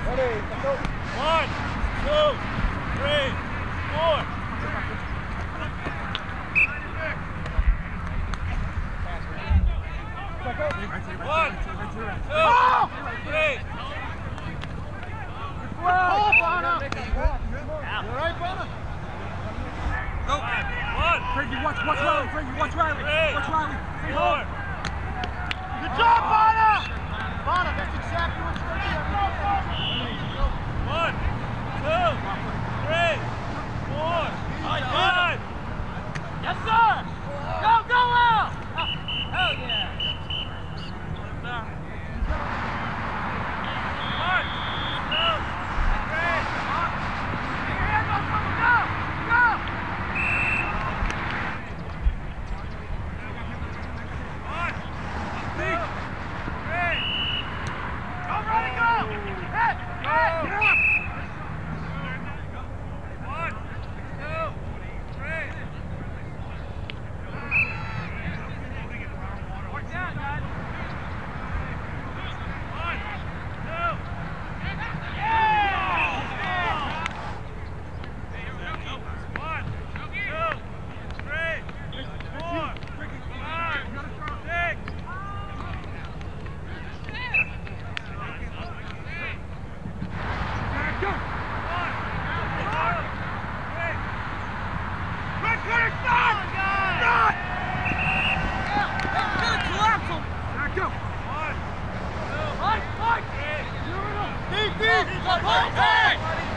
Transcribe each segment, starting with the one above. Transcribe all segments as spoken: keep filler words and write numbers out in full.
One, two, three, four. One, two, three. Pull, Bonner! You alright, Bonner? Go. One. Frankie, watch, watch Riley, Frankie, watch Riley. Watch Riley. Stay Four. home. Good job, Bonner! Bonner, that's exactly what you're going to do. One, two, three, four, five. Yes, sir! Go, go, Al! Hell yeah! One, two, three. Go, go! One, two, three. Go, Ronnie, go! Hit! Hit! Get up! One, two, three. Work down, guys. One, two. One, two, three, four, five, six. Go. One, two, three. Red corner, stop! Stop! Good collapse him! Back go. One, two, Mike, Mike! three. Deep, deep! Hold back!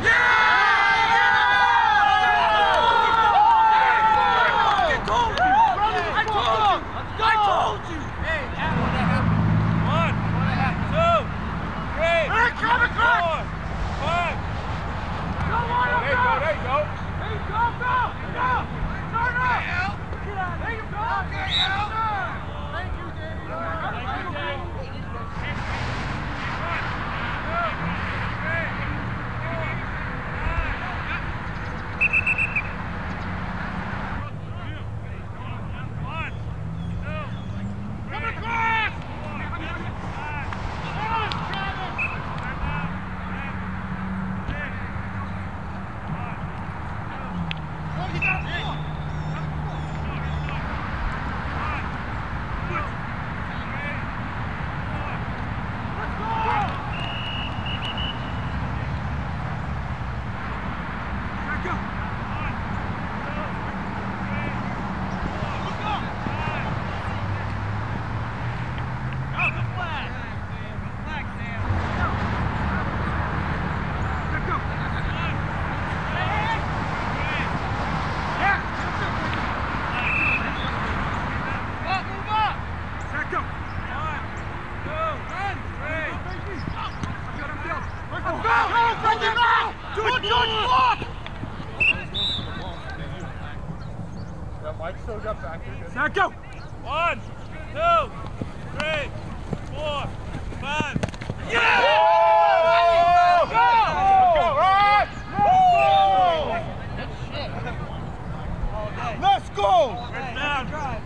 One, two, three, four, five. Go, Warner, There you go, there you go. Hey, go, go! Go! Turn up! There you go! Thank you, Danny. Thank you, Danny. One, two, three, four, five. One, two, Come across! Mike still got back there. Now go. One, two, three, four, five. Yeah! Go! Go! Right! Let's go! Right down.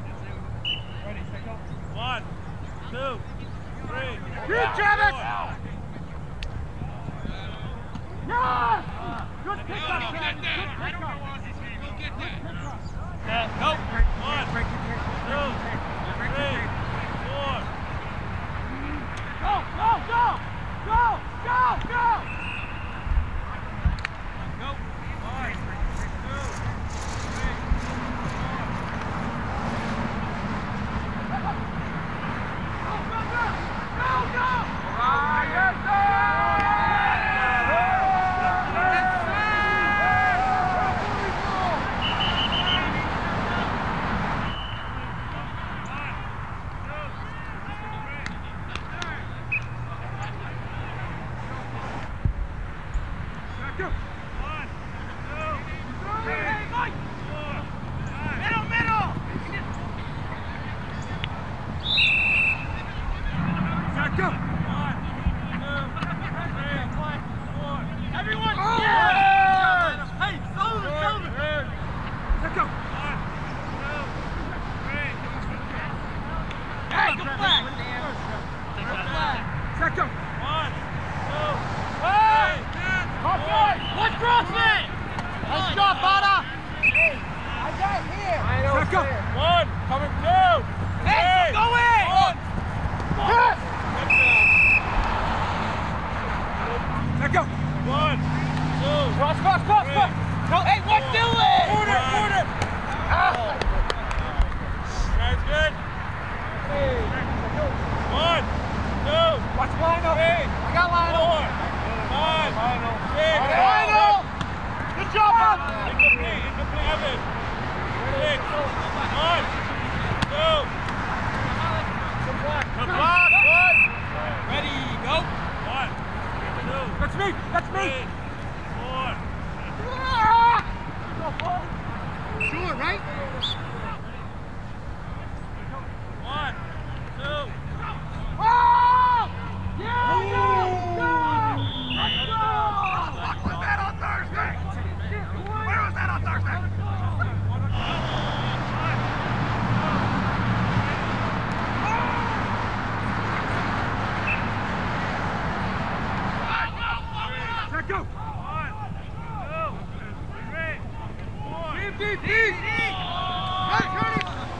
One, two, three. Good, Travis! Yes! Good pick up, Travis. Good pick up. Yeah, go. One, two, three, four. Go, go, go! Go, go, go! Go. One, two, three, Go, go, go! Go, go! All right, yes, sir! One, two, Let go. One, two, Cross, cross, cross, cross. No, hey, what four, do it? Corner, corner. Guys, good. One, two, Watch Lionel. three, I got Lionel. four, five, six, Lionel. Good job, bud. incomplete, incomplete, Evan. Six, one, two. Good block, one. Ready, go. One, two, That's me. That's me. three, four. Sure, right? One, two. Oh! Yeah, go! Go! Let's go! What was that on Thursday? Where was that on Thursday? Let go! One, two, three, four. Deep, deep, deep! Hey, Curtis!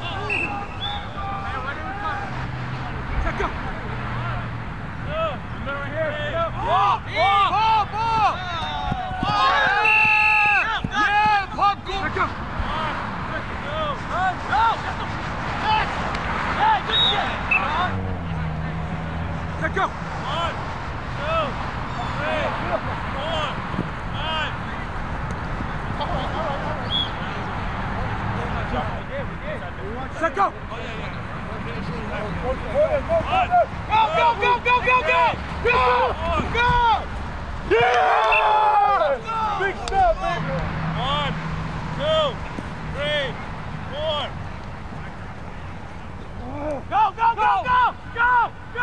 Let go! Two, Right here. three, Ball! four. Ball! Ball! Ball! Yeah! Yeah! Pop, go! Let go! One, two, Run! Go! Yes! Yeah, good shit! Let go! one, two, three, four, five. Let go! One, Go, go, go, go, go, go! Go! Go! Yeah! Big step, baby! one, two, three, four. Go, go, go, go! Go! Go!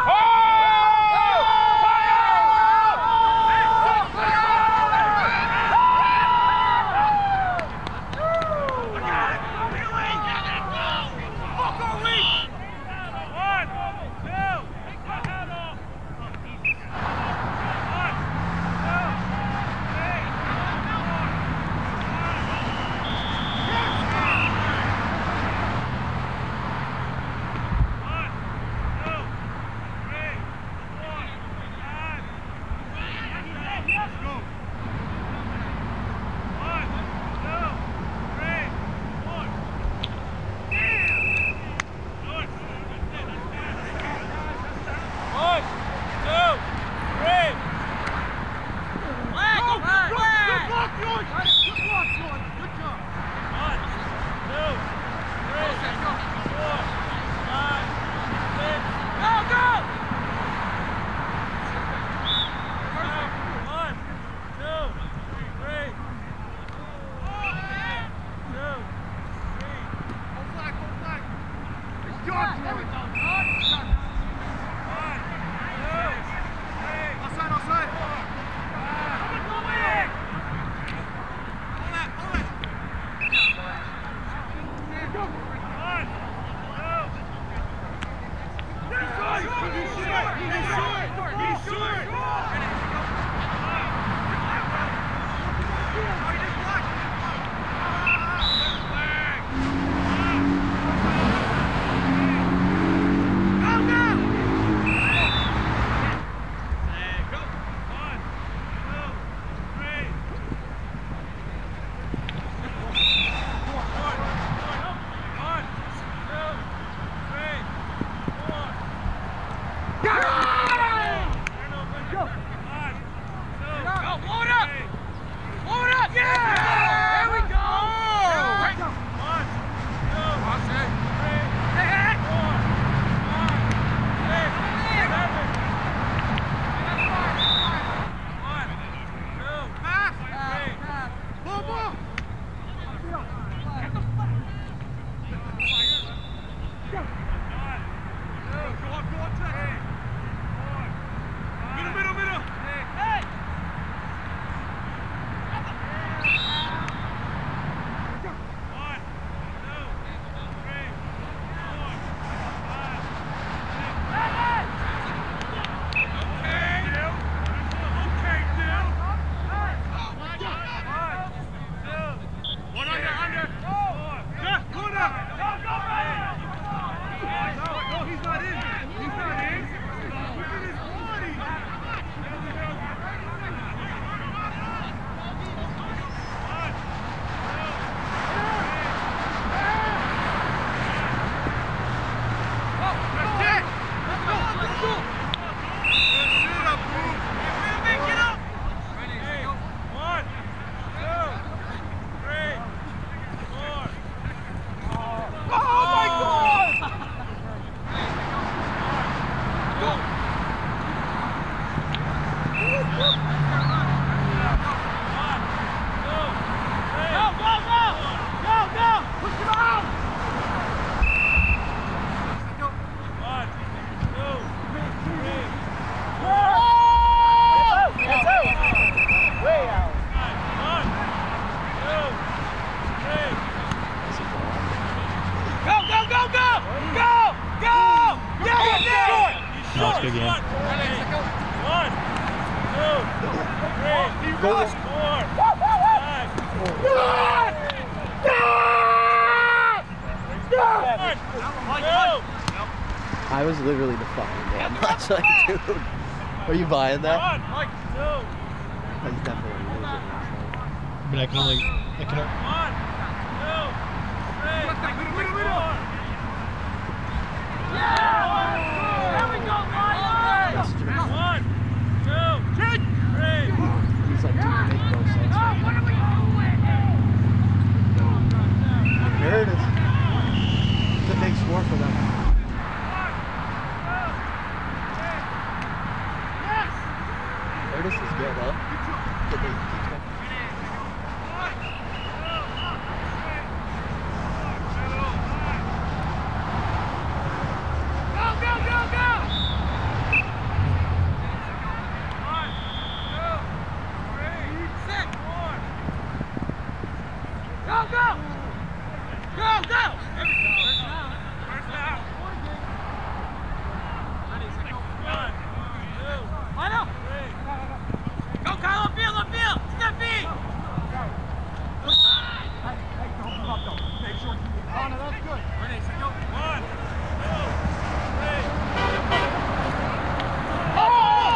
One, two, Four. Five. I was literally the fucking man. That's like, dude. Are you buying that? One. Two. That's definitely losing. I mean, I can only. I can. One. Two. Three. Four. There we go, Ryan! One. Two. Three. He's like, dude, make no sense. What are we doing? There it is. It's a big score for them. Curtis is good, huh? Did they keep him? Go, go, go, go! One. Two. Three. Six. Four. Go, go! Go, go! First down. One. Two. Line up! Three. Go, Kyle, up field, up field! Step B! One. Two. Three. Oh!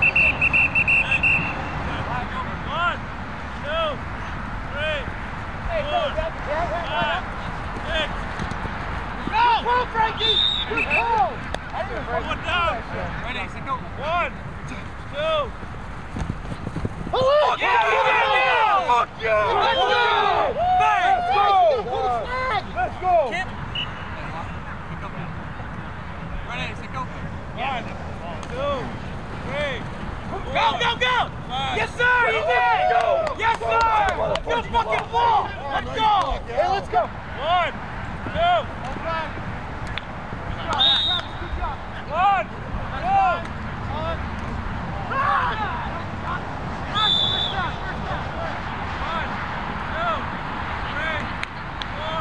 One. Two. Three. Four. Five. Six. Go! Go, Frankie! Good call! One down. Ready, set, go. One. Two. Fuck yeah! Fuck yeah! Let's go! Let's go! Let's go! Ready, set, go. One. Two. Three. Four. Go, go, go! Five. Yes, sir! You did! Yes, sir! Good fucking ball! Let's go! Hey, let's go! One. Two. One. Two. One, two, three, four.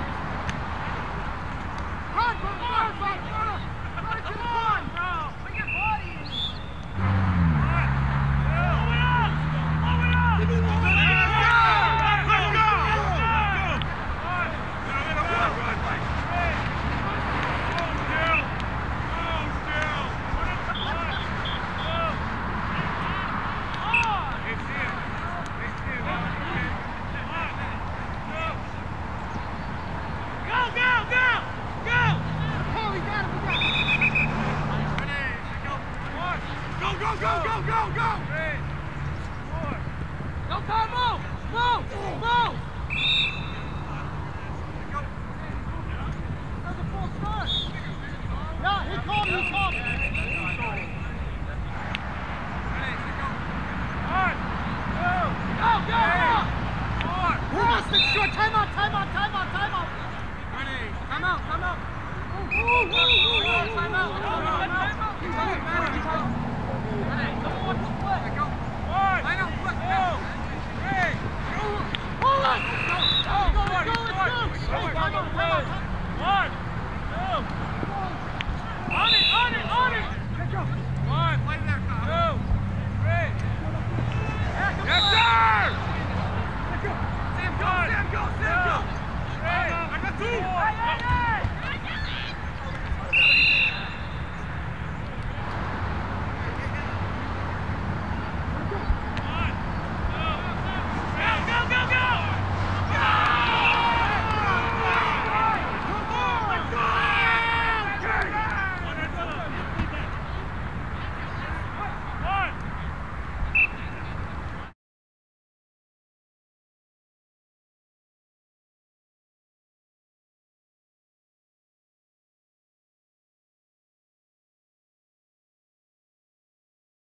Run, run, run, run, run! Run to the line, bro! Put your body in! One, two. Blow it up! Blow it up! Give me one! Let's go! Go, go, go, go, go, go! Three, four. Go, Kyle, move! Move! Move! That's a full start. Yeah, he called me, he called me. One, two, Go, go, go! four. We're on six short. Time out, time out, time out, time out. Ready. Time out, time out. Ooh, ooh, ooh, ooh, time out. Time out. Time out. Time out. Ready, go.